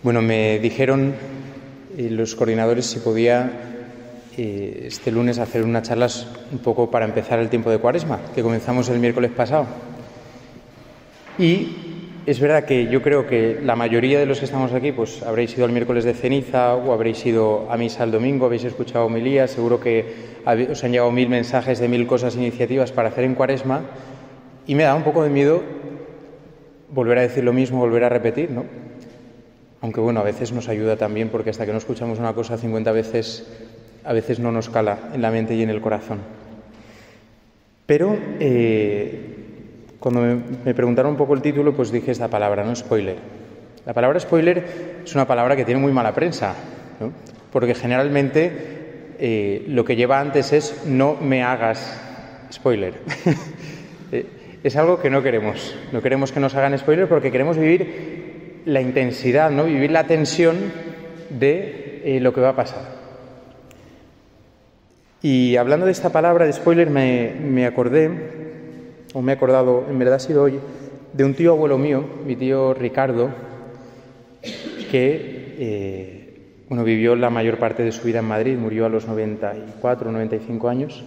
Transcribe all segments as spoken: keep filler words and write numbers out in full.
Bueno, me dijeron eh, los coordinadores si podía eh, este lunes hacer unas charlas un poco para empezar el tiempo de Cuaresma, que comenzamos el miércoles pasado. Y es verdad que yo creo que la mayoría de los que estamos aquí pues habréis ido al miércoles de ceniza o habréis ido a misa el domingo, habéis escuchado homilías, seguro que os han llegado mil mensajes de mil cosas, iniciativas para hacer en Cuaresma, y me da un poco de miedo volver a decir lo mismo, volver a repetir, ¿no? Aunque bueno, a veces nos ayuda también, porque hasta que no escuchamos una cosa cincuenta veces, a veces no nos cala en la mente y en el corazón. Pero eh, cuando me, me preguntaron un poco el título, pues dije esta palabra, ¿no? Spoiler. La palabra spoiler es una palabra que tiene muy mala prensa, ¿no? Porque generalmente eh, lo que lleva antes es no me hagas spoiler. eh, es algo que no queremos. No queremos que nos hagan spoiler porque queremos vivir la intensidad, ¿no? Vivir la tensión de eh, lo que va a pasar. Y hablando de esta palabra de spoiler, me, me acordé, o me he acordado, en verdad ha sido hoy, de un tío abuelo mío, mi tío Ricardo, que eh, bueno, vivió la mayor parte de su vida en Madrid, murió a los noventa y cuatro, noventa y cinco años,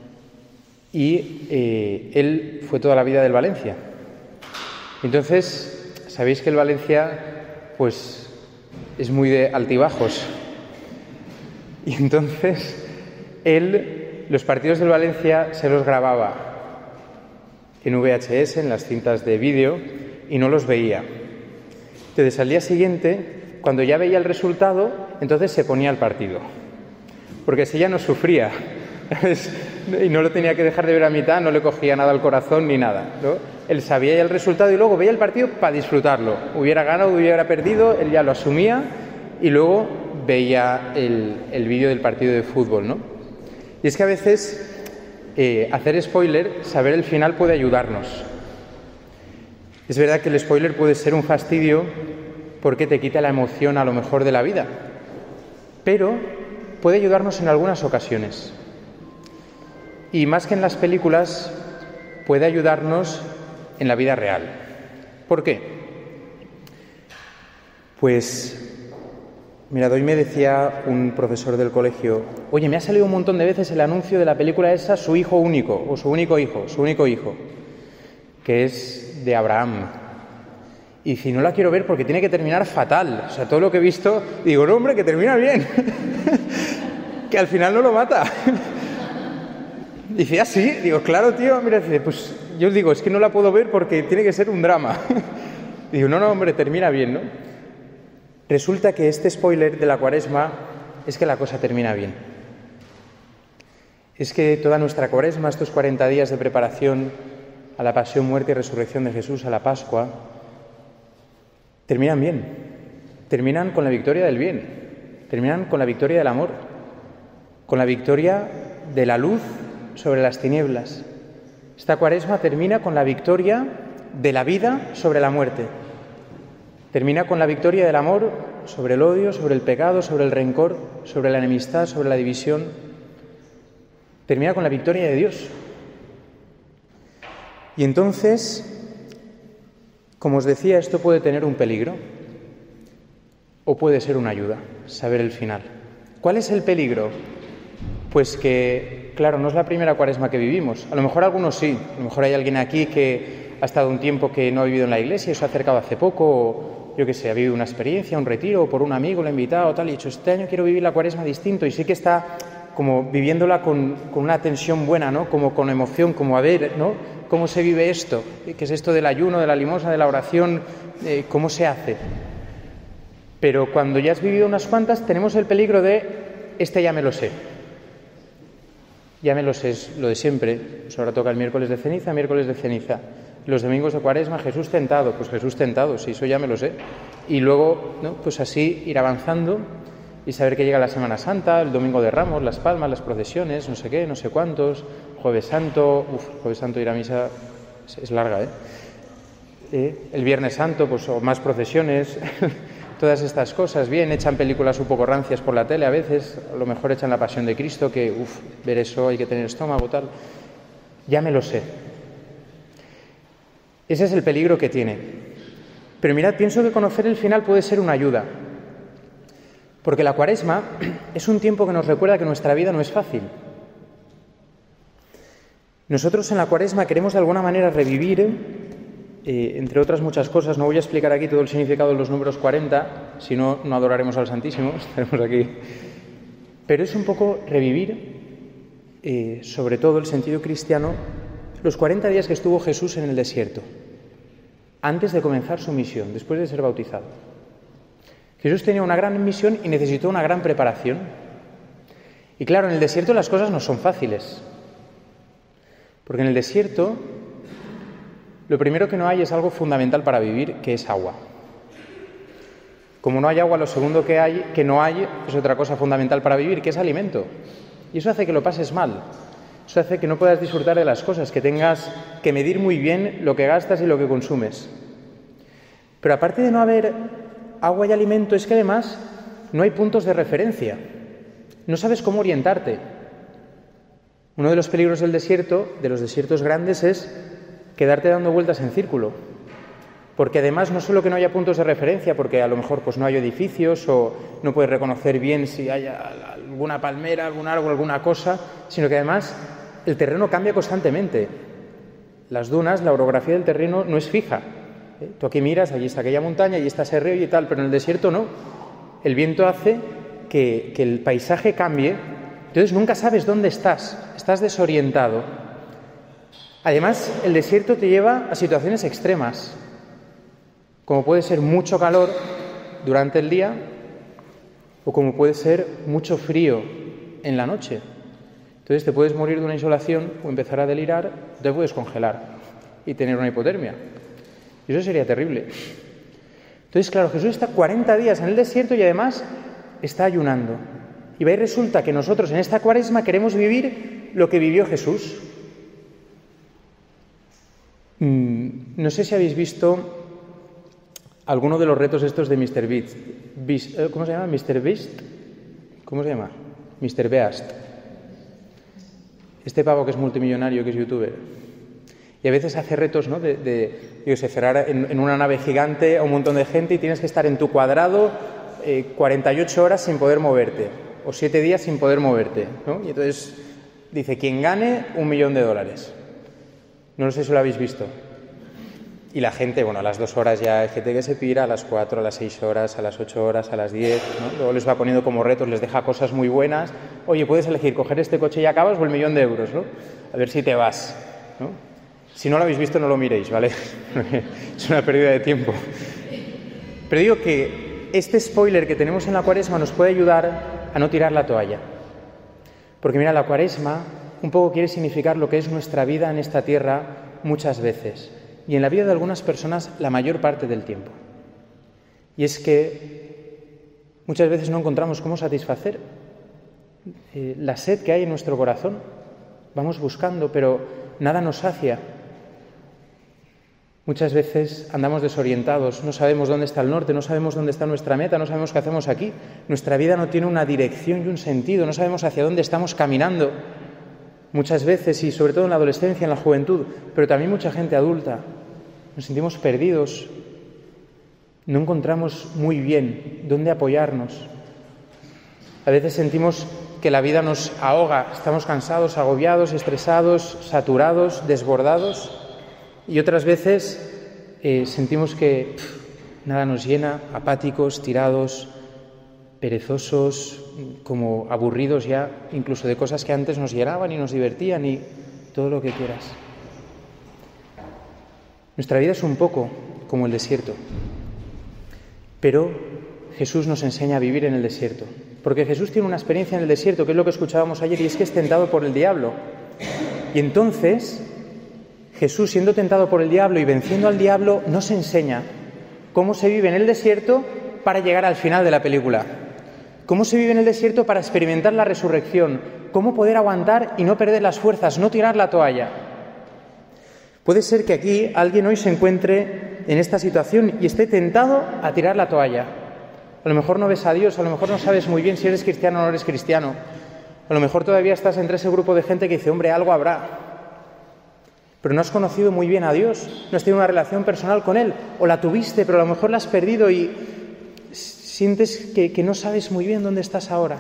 y eh, él fue toda la vida del Valencia. Entonces, sabéis que el Valencia, pues, es muy de altibajos. Y entonces, él, los partidos del Valencia se los grababa en V H S, en las cintas de vídeo, y no los veía. Entonces, al día siguiente, cuando ya veía el resultado, entonces se ponía el partido. Porque si ya no sufría, y no lo tenía que dejar de ver a mitad, no le cogía nada al corazón ni nada, ¿no? Él sabía ya el resultado y luego veía el partido para disfrutarlo. Hubiera ganado, hubiera perdido, él ya lo asumía y luego veía el, el vídeo del partido de fútbol, ¿no? Y es que a veces eh, hacer spoiler, saber el final puede ayudarnos. Es verdad que el spoiler puede ser un fastidio porque te quita la emoción a lo mejor de la vida, pero puede ayudarnos en algunas ocasiones. Y más que en las películas, puede ayudarnos en la vida real. ¿Por qué? Pues, mirad, hoy me decía un profesor del colegio, oye, me ha salido un montón de veces el anuncio de la película esa, Su hijo único, o Su único hijo, Su único hijo, que es de Abraham. Y si no la quiero ver porque tiene que terminar fatal. O sea, todo lo que he visto, digo, no, hombre, que termina bien. Que al final no lo mata. Dice, ah, sí, digo, claro, tío, mira, dice, pues yo digo, es que no la puedo ver porque tiene que ser un drama. Digo, no, no, hombre, termina bien, ¿no? Resulta que este spoiler de la Cuaresma es que la cosa termina bien. Es que toda nuestra Cuaresma, estos cuarenta días de preparación a la pasión, muerte y resurrección de Jesús, a la Pascua, terminan bien. Terminan con la victoria del bien. Terminan con la victoria del amor. Con la victoria de la luz sobre las tinieblas. Esta Cuaresma termina con la victoria de la vida sobre la muerte. Termina con la victoria del amor sobre el odio, sobre el pecado, sobre el rencor, sobre la enemistad, sobre la división. Termina con la victoria de Dios. Y entonces, como os decía, esto puede tener un peligro o puede ser una ayuda, saber el final. ¿Cuál es el peligro? Pues que, claro, no es la primera Cuaresma que vivimos. A lo mejor algunos sí. A lo mejor hay alguien aquí que ha estado un tiempo que no ha vivido en la iglesia y se ha acercado hace poco, o yo qué sé, ha vivido una experiencia, un retiro, o por un amigo lo ha invitado, tal, y ha dicho, este año quiero vivir la Cuaresma distinto, y sí que está como viviéndola con, con una tensión buena, ¿no? Como con emoción, como a ver, ¿no? ¿Cómo se vive esto? ¿Qué es esto del ayuno, de la limosna, de la oración? Eh, ¿Cómo se hace? Pero cuando ya has vivido unas cuantas, tenemos el peligro de, este ya me lo sé. Ya me lo sé, es lo de siempre. Pues ahora toca el miércoles de ceniza, miércoles de ceniza. Los domingos de Cuaresma, Jesús tentado. Pues Jesús tentado, sí, eso ya me lo sé. Y luego, ¿no? Pues así ir avanzando y saber que llega la Semana Santa, el Domingo de Ramos, las palmas, las procesiones, no sé qué, no sé cuántos, Jueves Santo, uf, Jueves Santo ir a misa es, es larga, ¿eh? ¿eh? El Viernes Santo, pues o más procesiones... Todas estas cosas, bien, echan películas un poco rancias por la tele a veces, a lo mejor echan La Pasión de Cristo, que, uff, ver eso hay que tener estómago, tal. Ya me lo sé. Ese es el peligro que tiene. Pero mirad, pienso que conocer el final puede ser una ayuda. Porque la Cuaresma es un tiempo que nos recuerda que nuestra vida no es fácil. Nosotros en la Cuaresma queremos de alguna manera revivir, eh, entre otras muchas cosas, no voy a explicar aquí todo el significado de los números cuarenta, si no, no adoraremos al Santísimo, estaremos aquí. Pero es un poco revivir, eh, sobre todo el sentido cristiano, los cuarenta días que estuvo Jesús en el desierto, antes de comenzar su misión, después de ser bautizado. Jesús tenía una gran misión y necesitó una gran preparación. Y claro, en el desierto las cosas no son fáciles. Porque en el desierto lo primero que no hay es algo fundamental para vivir, que es agua. Como no hay agua, lo segundo que hay, que no hay, es otra cosa fundamental para vivir, que es alimento. Y eso hace que lo pases mal. Eso hace que no puedas disfrutar de las cosas, que tengas que medir muy bien lo que gastas y lo que consumes. Pero aparte de no haber agua y alimento, es que además no hay puntos de referencia. No sabes cómo orientarte. Uno de los peligros del desierto, de los desiertos grandes, es quedarte dando vueltas en círculo. Porque además no solo que no haya puntos de referencia, porque a lo mejor pues no hay edificios o no puedes reconocer bien si hay alguna palmera, algún árbol, alguna cosa, sino que además el terreno cambia constantemente. Las dunas, la orografía del terreno no es fija. ¿Eh? Tú aquí miras, allí está aquella montaña, allí está ese río y tal, pero en el desierto no. El viento hace que, que el paisaje cambie, entonces nunca sabes dónde estás, estás desorientado. Además, el desierto te lleva a situaciones extremas, como puede ser mucho calor durante el día o como puede ser mucho frío en la noche. Entonces te puedes morir de una insolación o empezar a delirar, te puedes congelar y tener una hipotermia. Y eso sería terrible. Entonces, claro, Jesús está cuarenta días en el desierto y además está ayunando. Y va y resulta que nosotros en esta Cuaresma queremos vivir lo que vivió Jesús. Mm, no sé si habéis visto alguno de los retos estos de míster Beast. Beast ¿Cómo se llama? ¿míster Beast? ¿Cómo se llama? míster Beast. Este pavo que es multimillonario, que es youtuber. Y a veces hace retos, ¿no? De, de yo sé, cerrar en, en una nave gigante a un montón de gente y tienes que estar en tu cuadrado eh, cuarenta y ocho horas sin poder moverte. O siete días sin poder moverte, ¿no? Y entonces dice, quien gane, un millón de dólares. No sé si lo habéis visto. Y la gente, bueno, a las dos horas ya hay gente que se pira, a las cuatro, a las seis horas, a las ocho horas, a las diez, ¿no? Luego les va poniendo como retos, les deja cosas muy buenas. Oye, puedes elegir coger este coche y acabas o el millón de euros, ¿no? A ver si te vas, ¿no? Si no lo habéis visto, no lo miréis, ¿vale? Es una pérdida de tiempo. Pero digo que este spoiler que tenemos en la Cuaresma nos puede ayudar a no tirar la toalla. Porque mira, la Cuaresma un poco quiere significar lo que es nuestra vida en esta tierra muchas veces. Y en la vida de algunas personas la mayor parte del tiempo. Y es que muchas veces no encontramos cómo satisfacer eh, la sed que hay en nuestro corazón. Vamos buscando, pero nada nos sacia. Muchas veces andamos desorientados, no sabemos dónde está el norte, no sabemos dónde está nuestra meta, no sabemos qué hacemos aquí. Nuestra vida no tiene una dirección y un sentido, no sabemos hacia dónde estamos caminando. Muchas veces, y sobre todo en la adolescencia, en la juventud, pero también mucha gente adulta, nos sentimos perdidos, no encontramos muy bien dónde apoyarnos. A veces sentimos que la vida nos ahoga, estamos cansados, agobiados, estresados, saturados, desbordados, y otras veces eh, sentimos que pff, nada nos llena, apáticos, tirados, perezosos, como aburridos ya, incluso de cosas que antes nos llenaban y nos divertían y todo lo que quieras. Nuestra vida es un poco como el desierto, pero Jesús nos enseña a vivir en el desierto, porque Jesús tiene una experiencia en el desierto, que es lo que escuchábamos ayer, y es que es tentado por el diablo. Y entonces Jesús, siendo tentado por el diablo y venciendo al diablo, nos enseña cómo se vive en el desierto para llegar al final de la película. Cómo se vive en el desierto para experimentar la resurrección. Cómo poder aguantar y no perder las fuerzas, no tirar la toalla. Puede ser que aquí alguien hoy se encuentre en esta situación y esté tentado a tirar la toalla. A lo mejor no ves a Dios, a lo mejor no sabes muy bien si eres cristiano o no eres cristiano. A lo mejor todavía estás entre ese grupo de gente que dice, hombre, algo habrá. Pero no has conocido muy bien a Dios, no has tenido una relación personal con Él, o la tuviste, pero a lo mejor la has perdido y sientes que, que no sabes muy bien dónde estás ahora.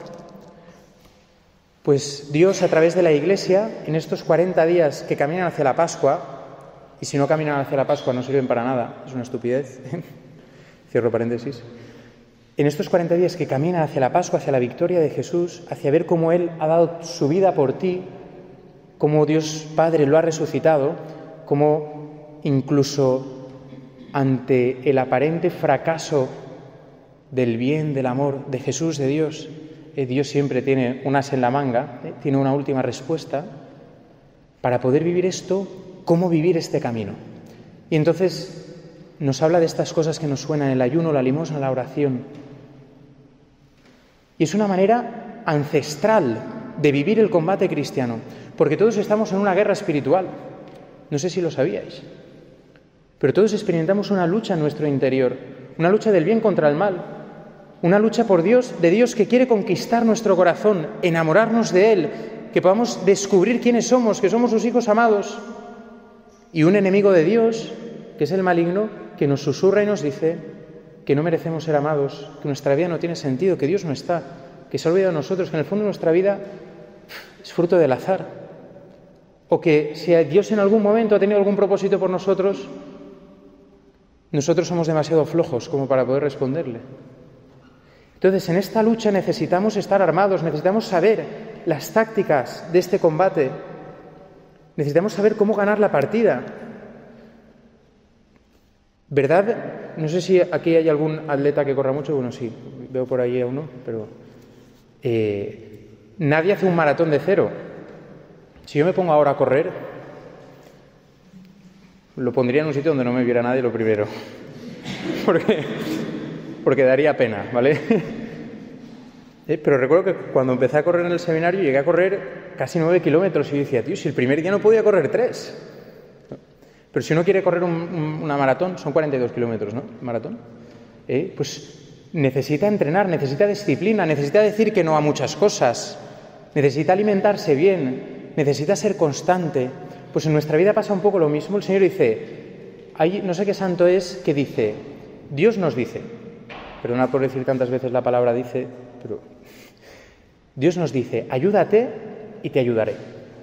Pues Dios, a través de la Iglesia, en estos cuarenta días que caminan hacia la Pascua, y si no caminan hacia la Pascua no sirven para nada, es una estupidez, cierro paréntesis, en estos cuarenta días que caminan hacia la Pascua, hacia la victoria de Jesús, hacia ver cómo Él ha dado su vida por ti, cómo Dios Padre lo ha resucitado, cómo incluso ante el aparente fracaso del bien, del amor de Jesús, de Dios, eh, Dios siempre tiene un as en la manga, eh, tiene una última respuesta para poder vivir esto, cómo vivir este camino. Y entonces nos habla de estas cosas que nos suenan, el ayuno, la limosna, la oración. Y es una manera ancestral de vivir el combate cristiano, porque todos estamos en una guerra espiritual. No sé si lo sabíais, pero todos experimentamos una lucha en nuestro interior, una lucha del bien contra el mal, una lucha por Dios, de Dios que quiere conquistar nuestro corazón, enamorarnos de Él, que podamos descubrir quiénes somos, que somos sus hijos amados, y un enemigo de Dios, que es el maligno, que nos susurra y nos dice que no merecemos ser amados, que nuestra vida no tiene sentido, que Dios no está, que se ha olvidado de nosotros, que en el fondo nuestra vida es fruto del azar, o que si Dios en algún momento ha tenido algún propósito por nosotros, nosotros somos demasiado flojos como para poder responderle. Entonces, en esta lucha necesitamos estar armados, necesitamos saber las tácticas de este combate, necesitamos saber cómo ganar la partida. ¿Verdad? No sé si aquí hay algún atleta que corra mucho. Bueno, sí, veo por ahí a uno, pero eh, nadie hace un maratón de cero. Si yo me pongo ahora a correr, lo pondría en un sitio donde no me viera nadie lo primero, porque, porque daría pena, ¿vale? eh, pero recuerdo que cuando empecé a correr en el seminario llegué a correr casi nueve kilómetros y yo decía, tío, si el primer día no podía correr tres. Pero si uno quiere correr un, un, una maratón, son cuarenta y dos kilómetros, ¿no? Maratón. ¿Eh? Pues necesita entrenar, necesita disciplina, necesita decir que no a muchas cosas, necesita alimentarse bien, necesita ser constante. Pues en nuestra vida pasa un poco lo mismo. El Señor dice, hay, no sé qué santo es, que dice, Dios nos dice, perdonad por decir tantas veces la palabra dice, pero Dios nos dice, ayúdate y te ayudaré.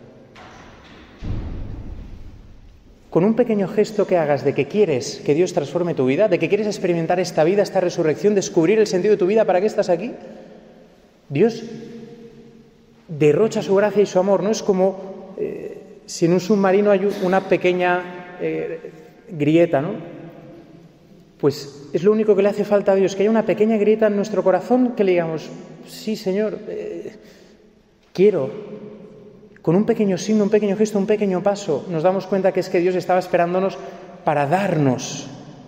Con un pequeño gesto que hagas de que quieres que Dios transforme tu vida, de que quieres experimentar esta vida, esta resurrección, descubrir el sentido de tu vida, ¿para qué estás aquí? Dios derrocha su gracia y su amor. No es como eh, si en un submarino hay una pequeña eh, grieta, ¿no? Pues es lo único que le hace falta a Dios, que haya una pequeña grieta en nuestro corazón que le digamos, sí, Señor, eh, quiero. Con un pequeño signo, un pequeño gesto, un pequeño paso, nos damos cuenta que es que Dios estaba esperándonos para darnos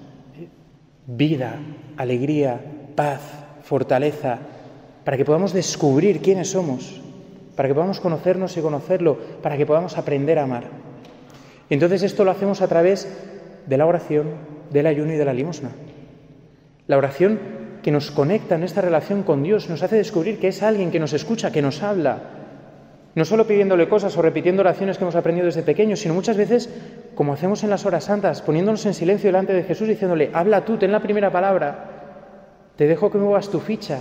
vida, alegría, paz, fortaleza, para que podamos descubrir quiénes somos, para que podamos conocernos y conocerlo, para que podamos aprender a amar. Y entonces esto lo hacemos a través de la oración, del ayuno y de la limosna. La oración que nos conecta en esta relación con Dios, nos hace descubrir que es alguien que nos escucha, que nos habla, no solo pidiéndole cosas o repitiendo oraciones que hemos aprendido desde pequeños, sino muchas veces, como hacemos en las horas santas, poniéndonos en silencio delante de Jesús, diciéndole, habla tú, ten la primera palabra, te dejo que muevas tu ficha,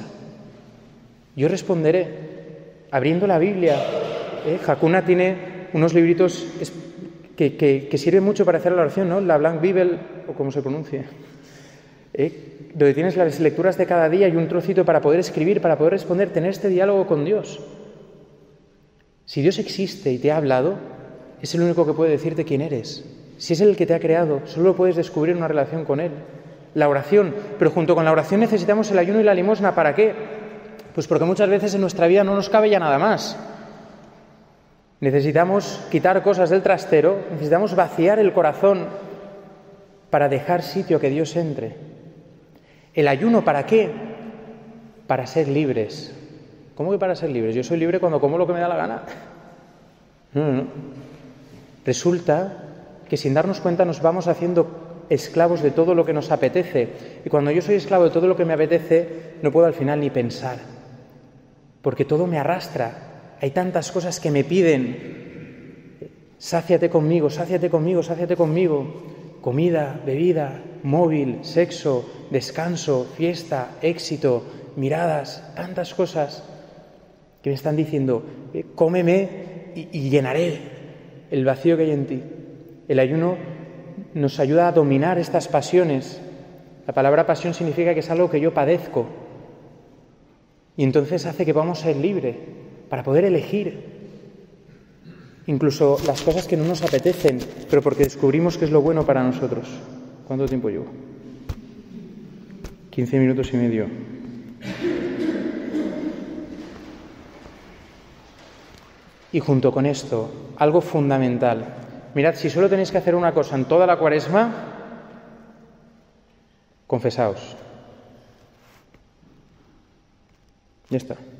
yo responderé, abriendo la Biblia. ¿eh? Hakuna tiene unos libritos que, que, que sirven mucho para hacer la oración, ¿no? La Blank Bible, o como se pronuncie, ¿eh? donde tienes las lecturas de cada día y un trocito para poder escribir, para poder responder, tener este diálogo con Dios. Si Dios existe y te ha hablado, es el único que puede decirte quién eres. Si es el que te ha creado, solo puedes descubrir una relación con Él. La oración, pero junto con la oración necesitamos el ayuno y la limosna. ¿Para qué? Pues porque muchas veces en nuestra vida no nos cabe ya nada más. Necesitamos quitar cosas del trastero, necesitamos vaciar el corazón para dejar sitio a que Dios entre. ¿El ayuno para qué? Para ser libres. ¿Cómo que para ser libres? Yo soy libre cuando como lo que me da la gana. No, no, no. Resulta que sin darnos cuenta nos vamos haciendo esclavos de todo lo que nos apetece. Y cuando yo soy esclavo de todo lo que me apetece, no puedo al final ni pensar. Porque todo me arrastra. Hay tantas cosas que me piden. Sáciate conmigo, sáciate conmigo, sáciate conmigo. Comida, bebida, móvil, sexo, descanso, fiesta, éxito, miradas, tantas cosas que me están diciendo, eh, cómeme y, y llenaré el vacío que hay en ti. El ayuno nos ayuda a dominar estas pasiones. La palabra pasión significa que es algo que yo padezco. Y entonces hace que vamos a ser libres para poder elegir incluso las cosas que no nos apetecen, pero porque descubrimos que es lo bueno para nosotros. ¿Cuánto tiempo llevo? quince minutos y medio. Y junto con esto, algo fundamental. Mirad, si solo tenéis que hacer una cosa en toda la Cuaresma, confesaos. Ya está.